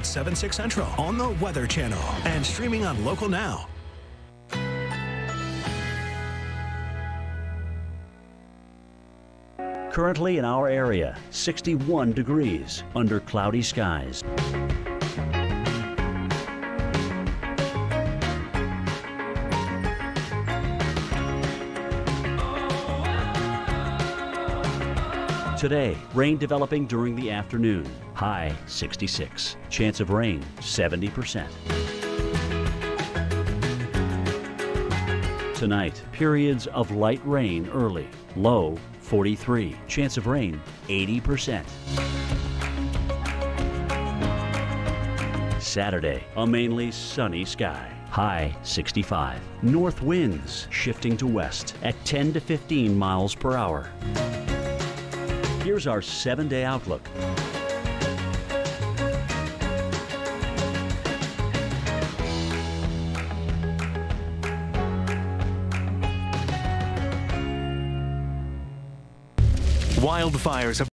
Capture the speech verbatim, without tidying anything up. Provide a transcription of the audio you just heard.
at seven, six Central on the Weather Channel and streaming on Local Now. Currently in our area, sixty-one degrees under cloudy skies. Today, rain developing during the afternoon. High sixty-six. Chance of rain seventy percent. Tonight, periods of light rain early. Low forty-three. Chance of rain eighty percent. Saturday, a mainly sunny sky. High sixty-five. North winds shifting to west at ten to fifteen miles per hour. Here's our seven-day outlook. Wildfires have